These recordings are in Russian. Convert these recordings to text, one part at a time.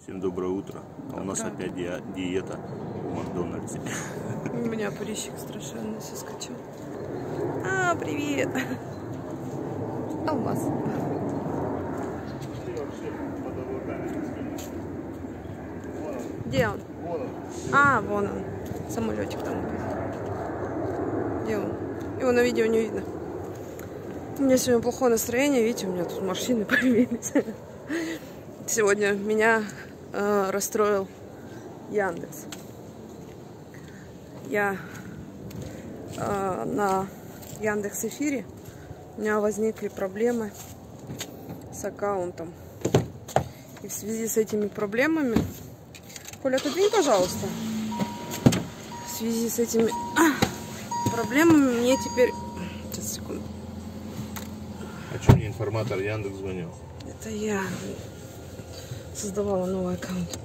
Всем доброе утро. А у нас опять диета в Макдональдсе. У меня прыщик страшенно соскочил. А, привет! Алмаз. Где он? А, вон он. Самолетик там. Где он? Его на видео не видно. У меня сегодня плохое настроение. Видите, у меня тут морщины появились. Сегодня меня расстроил Яндекс. Я на Яндекс.Эфире, у меня возникли проблемы с аккаунтом. И в связи с этими проблемами... Коля, отодвинь, пожалуйста. В связи с этими проблемами мне теперь... Сейчас, секунду. А что мне информатор Яндекс звонил? Это я создавала новый аккаунт.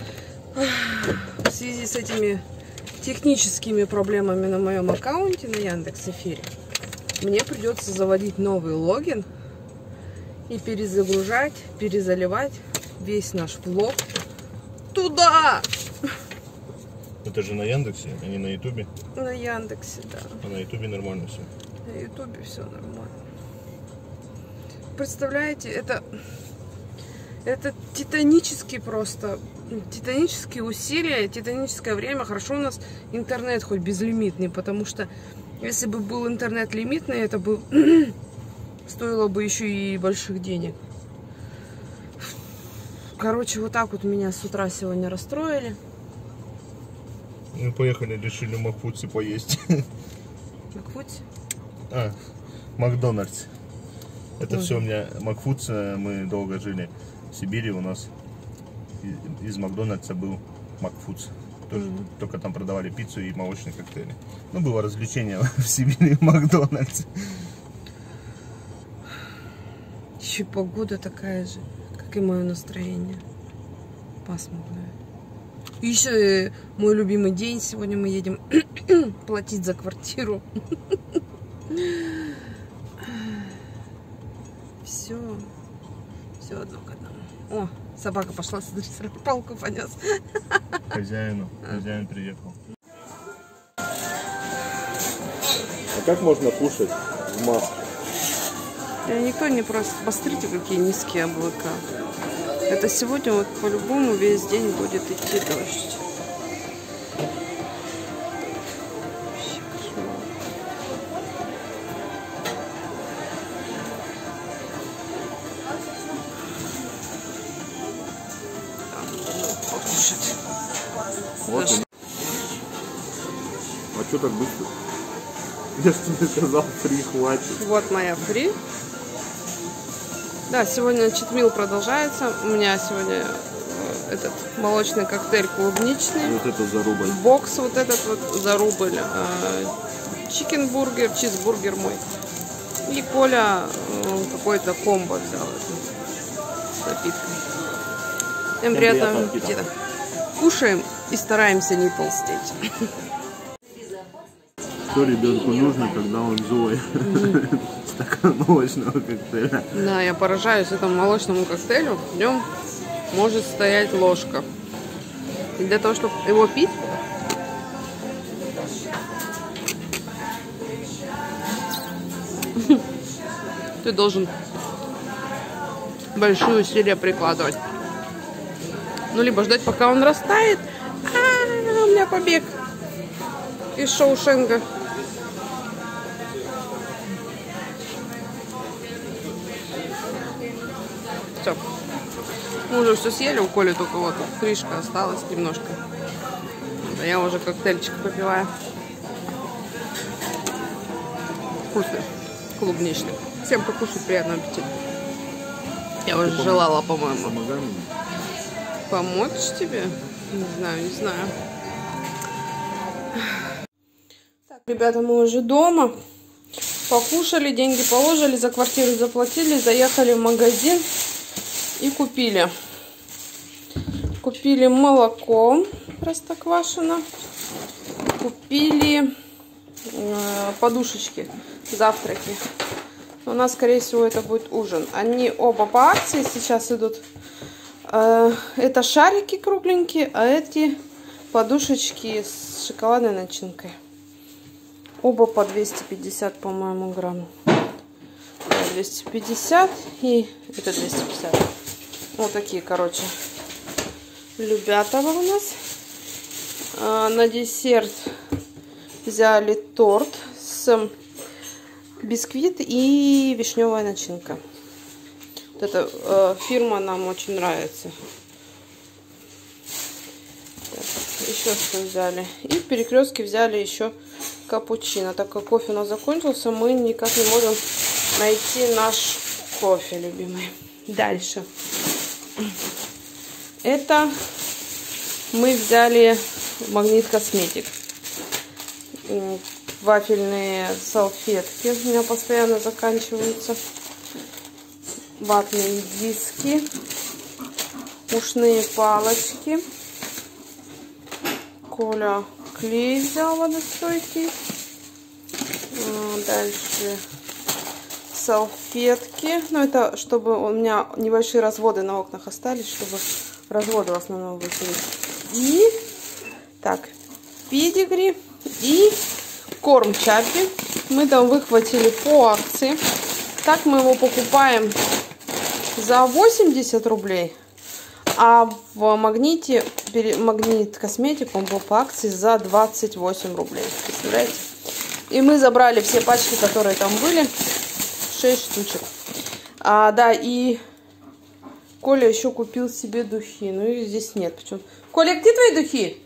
В связи с этими техническими проблемами на моем аккаунте на Яндекс.Эфире мне придется заводить новый логин и перезагружать, перезаливать весь наш влог туда. Это же на Яндексе, а не на Ютубе? На Яндексе, да. А на Ютубе нормально все? На Ютубе все нормально. Представляете, это титанические просто, титанические усилия, титаническое время. Хорошо у нас интернет хоть безлимитный, потому что если бы был интернет лимитный, это бы стоило бы еще и больших денег. Короче, вот так вот меня с утра сегодня расстроили. Мы поехали, решили в Макфудсе поесть. Макфудс? А, Макдональдс. Это все у меня Макфудс, мы долго жили в Сибири, у нас из Макдональдса был Макфудс. Тоже, только там продавали пиццу и молочные коктейли. Ну, было развлечение в Сибири в Макдональдсе. Еще погода такая же, как и мое настроение. Пасмурное. И еще мой любимый день. Сегодня мы едем платить за квартиру. Все одно к одному. О, собака пошла, смотри, сразу палку понес. Хозяин приехал. А как можно кушать в маске? Никто не просит. Посмотрите, какие низкие облака. Это сегодня вот по-любому весь день будет идти дождь. Вообще кошмар. Покушать. Вот. А что так быстро? Я же тебе сказал, фри хватит. Вот моя фри. Да, сегодня читмил продолжается. У меня сегодня этот молочный коктейль клубничный. Вот это за рубль. Бокс вот этот вот за рубль. Чикенбургер, чизбургер мой. И Коля какой-то комбо взял с напитком. Всем приятного аппетита. Кушаем и стараемся не толстеть. Что ребенку нужно, когда он злой? Стакан молочного коктейля. Да, я поражаюсь этому молочному коктейлю. В нем может стоять ложка. И для того, чтобы его пить, ты должен большие усилия прикладывать. Ну, либо ждать, пока он растает. У меня побег из Шоушенка. Все. Мы уже все съели, у Коли только вот крышка осталась немножко. А я уже коктейльчик попиваю. Вкусный, клубничный. Всем покушать, приятного аппетита. Я уже желала, по-моему. Помочь тебе? Не знаю. Так, ребята, мы уже дома. Покушали, деньги положили, за квартиру заплатили, заехали в магазин и купили. Купили молоко простоквашино. Купили подушечки, завтраки. У нас, скорее всего, это будет ужин. Они оба по акции сейчас идут. Это шарики кругленькие, а эти подушечки с шоколадной начинкой. Оба по 250, по-моему, грамм. 250 и это 250. Вот такие, короче, любятово у нас. На десерт взяли торт с бисквит и вишневая начинка. Вот эта фирма нам очень нравится. Так, еще что взяли? И в Перекрестке взяли еще капучино. Так как кофе у нас закончился, мы никак не можем найти наш кофе любимый. Дальше. Это мы взяли Магнит Косметик. Вафельные салфетки у меня постоянно заканчиваются. Ватные диски. Ушные палочки. Коля клей взял водостойкий. Дальше салфетки. Ну, это чтобы у меня небольшие разводы на окнах остались, чтобы разводы в основном вытереть. И так, педигри и корм Чаппи. Мы там выхватили по акции. Так мы его покупаем за 80 рублей. А в Магните, Магнит Косметик, он был по акции за 28 рублей. Представляете? И мы забрали все пачки, которые там были. 6 штучек. Да, и Коля еще купил себе духи. Ну и здесь нет. Почему? Коля, где твои духи?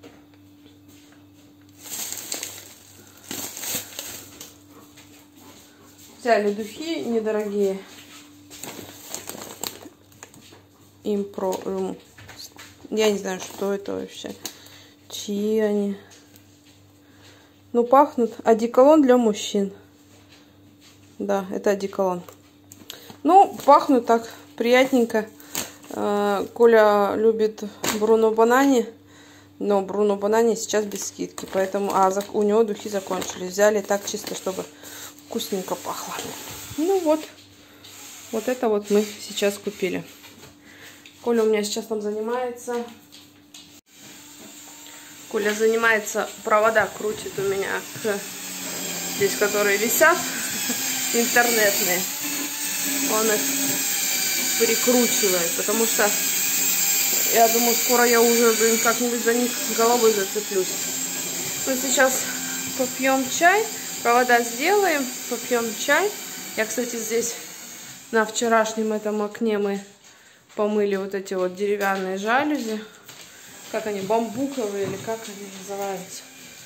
Взяли духи недорогие. Импро. Я не знаю, что это вообще. Чьи они? Ну, пахнут. Одеколон для мужчин. Да, это одеколон. Ну, пахнут так приятненько. Коля любит Бруно Банани. Но Бруно Банани сейчас без скидки. Поэтому, у него духи закончились. Взяли так чисто, чтобы вкусненько пахло. Ну вот. Вот это вот мы сейчас купили. Коля у меня сейчас там занимается. Коля занимается, провода крутит у меня здесь, которые висят, интернетные. Он их прикручивает, потому что я думаю, скоро я уже, как-нибудь за них головой зацеплюсь. Мы сейчас попьем чай, провода сделаем, попьем чай. Я, кстати, здесь на вчерашнем этом окне мы помыли вот эти вот деревянные жалюзи. Как они, бамбуковые или как они называются.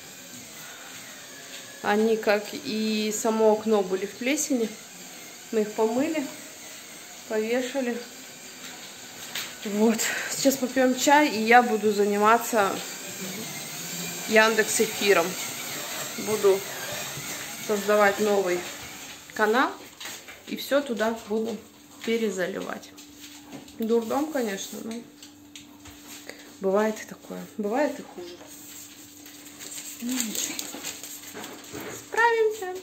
Они, как и само окно, были в плесени. Мы их помыли, повешали. Вот. Сейчас попьем чай, и я буду заниматься Яндекс.Эфиром. Буду создавать новый канал, и все туда буду перезаливать. Дурдом, конечно, но бывает и такое. Бывает и хуже. Ну, ничего. Справимся.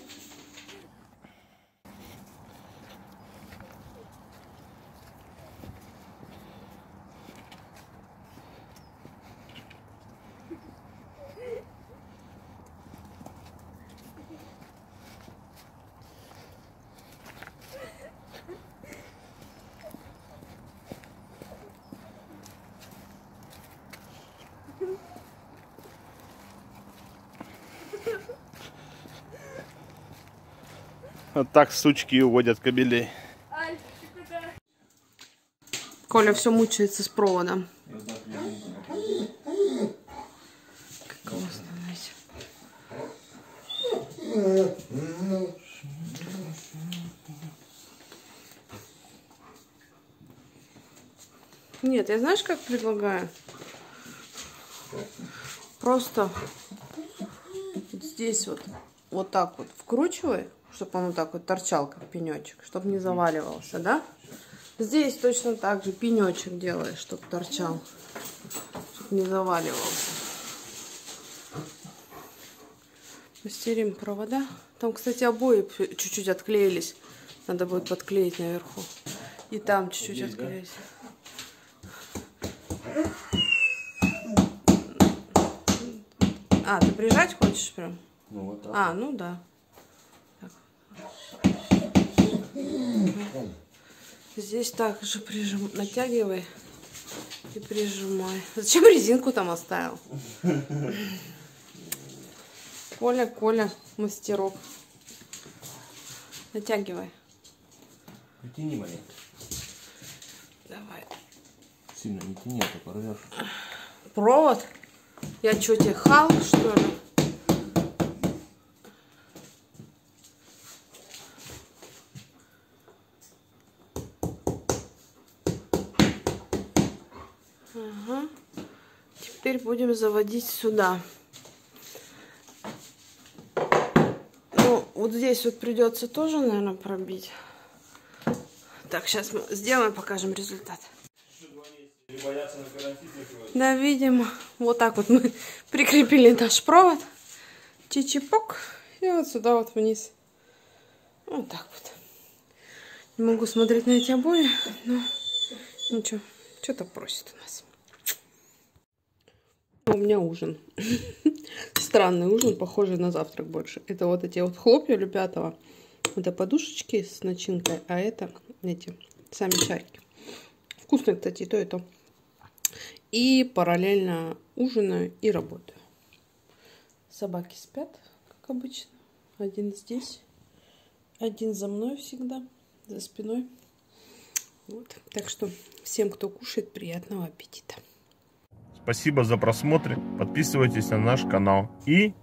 Вот так сучки уводят кобелей. Коля все мучается с проводом. Как классно, знаете. Нет, я знаешь, как предлагаю? Просто вот здесь вот так вот вкручивай, чтобы он вот так вот торчал, как пенечек, чтобы не заваливался, да? Здесь точно так же пенечек делаешь, чтобы торчал, чтобы не заваливался. Мастерим провода. Там, кстати, обои чуть-чуть отклеились. Надо будет подклеить наверху. И там чуть-чуть отклеить. А, ты прижать хочешь прям? Ну вот так. А, ну да. Так. Здесь также натягивай и прижимай. Зачем резинку там оставил? Коля, мастерок. Натягивай. Притяни маленько. Давай. Сильно не тяни, а то порвешь. Провод? Я что, тебе Халк, что ли? Ага. Теперь будем заводить сюда. Ну, вот здесь вот придется тоже, наверное, пробить. Так, сейчас мы сделаем, покажем результат. Да, видимо, вот так вот мы прикрепили наш провод. Чичипок. И вот сюда вот вниз. Вот так вот. Не могу смотреть на эти обои, но ничего. Что-то просит у нас. У меня ужин. Странный ужин, похожий на завтрак больше. Это вот эти вот хлопья Любятово. Это подушечки с начинкой, а это эти сами шарики. Вкусно, кстати, и то, и то. И параллельно ужинаю и работаю. Собаки спят, как обычно. Один здесь, один за мной всегда, за спиной. Вот. Так что всем, кто кушает, приятного аппетита. Спасибо за просмотр. Подписывайтесь на наш канал. И